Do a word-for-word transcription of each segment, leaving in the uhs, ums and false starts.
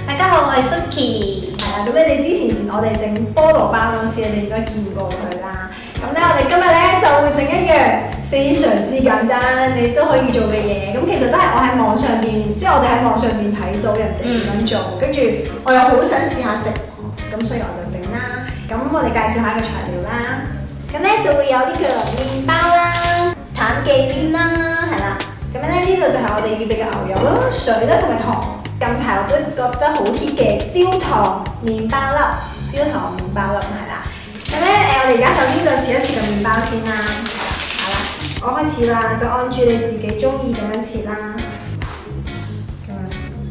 大家好，我係 Suki。 係啦，咁你哋之前我哋整菠蘿包嗰陣時，你哋應該見過佢啦。咁咧，我哋今日咧就會整一樣非常之簡單，你都可以做嘅嘢。咁其實都係我喺網上邊，即係我哋喺網上邊睇到人哋點樣做，跟住我又好想試下食，咁所以我就整啦。咁我哋介紹下個材料啦。咁咧就會有呢個麵包啦、淡忌廉啦，係啦。咁樣咧呢度就係我哋預備嘅牛油啦、水啦同埋糖。近排我都覺得好 hit 嘅焦糖麵包粒，焦糖麵包粒係啦。咁咧誒，我哋而家首先就試一試個麵包先啦。係啦，我開始啦，就按住你自己中意咁樣切啦。咁樣。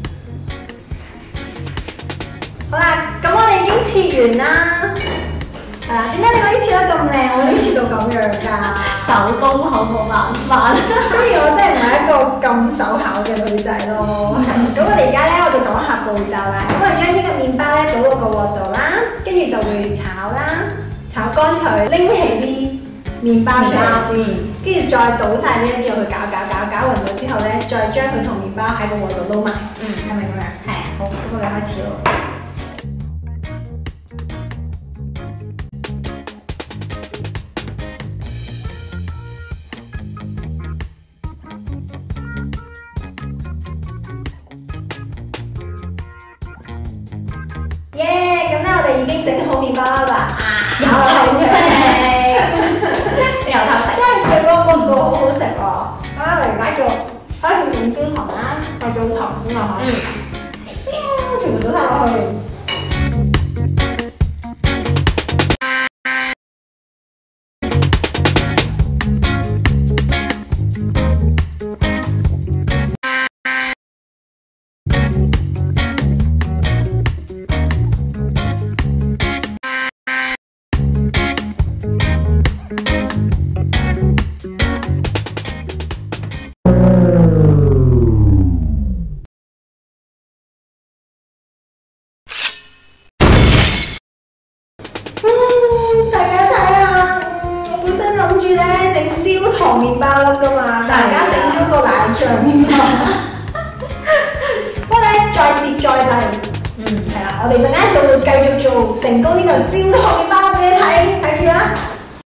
好啦，咁我哋已經切完啦。係啦，點解你可以切得咁靚？我啲切到咁樣㗎。 手工好冇辦法， 所以我真係唔係一個咁手巧嘅女仔咯。咁我哋而家咧，我就講下步驟啦。咁我哋將呢個麵包咧倒到個鑊度啦，跟住就會炒啦，炒乾佢，拎起啲麵包出嚟先，跟住再倒晒呢一啲入去攪攪攪攪勻咗之後咧，再將佢同麵包喺個鑊度撈埋。嗯，係咪咁樣？係啊。好，咁我哋開始咯。耶！咁咧，我哋已經整好麵包啦，有頭食， 有頭食， 真係佢嗰個個好好食喎。咁我哋而家做，開始用焦糖啦，我做糖先啦嚇。嗯，全部倒晒落去。麵包粒㗎嘛，大家整咗個奶醬麵包，不過咧再接再厲，嗯係啦，我哋陣間就會繼續做成功呢個焦糖麵包俾你睇，睇住啦。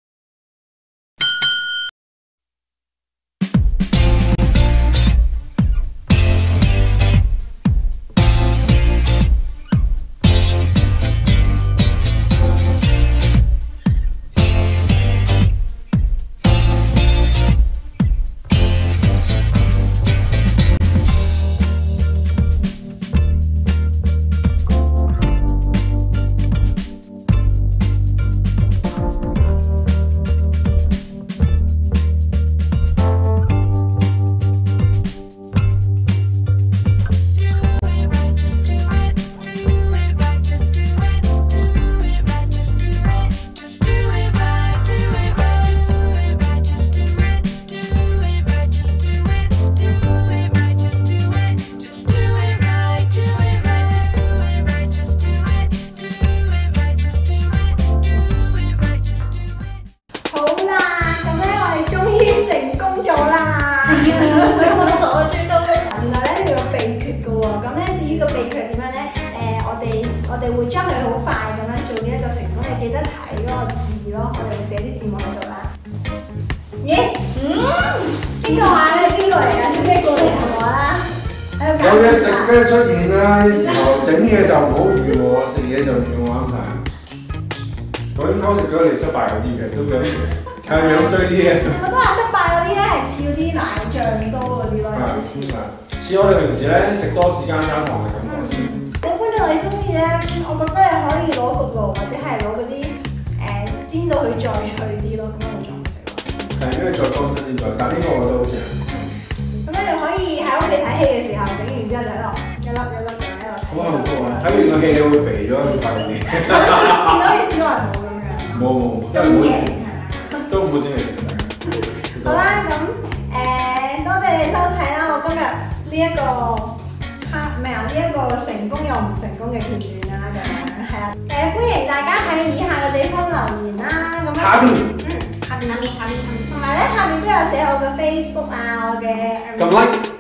我哋會將佢好快咁樣做呢一個成功，你記得睇嗰個字咯，我哋會寫啲字幕喺度啦。咦？嗯？邊個話你邊個嚟㗎？做咩過嚟同我啦？喺度搞有嘢食即係出現啦，啲時候整嘢就唔好預我，食嘢就預我安排。我已經偷食咗你失敗嗰啲嘅，都有係樣衰啲嘅。 我都話失敗嗰啲咧係似嗰啲奶醬多嗰啲咯，有似。 似我哋平時咧食多士間加糖嘅感覺。 你觀眾你中意咧，我覺得你可以攞焗爐或者係攞嗰啲誒煎到佢再脆啲咯，咁樣會仲好食咯。 係因為再乾身啲再，但呢個我覺得好正。 咁你就可以喺屋企睇戲嘅時候整完之後就喺度一粒一粒就喺度睇。 好幸福啊！睇完個戲你會肥咗，會發現。 見到啲小人冇咁樣。 冇冇，都唔會整，都唔會整嚟食嘅。 好啦，咁誒多謝你收睇啦，我今日呢一個。咩啊？呢一個成功又唔成功嘅片段啦，咁樣係啦。誒，歡迎大家喺以下嘅地方留言啦，咁樣。 下邊。 嗯，下邊下邊下邊。同埋咧，下邊都有寫我嘅 Facebook 啊，我嘅。 撳 like。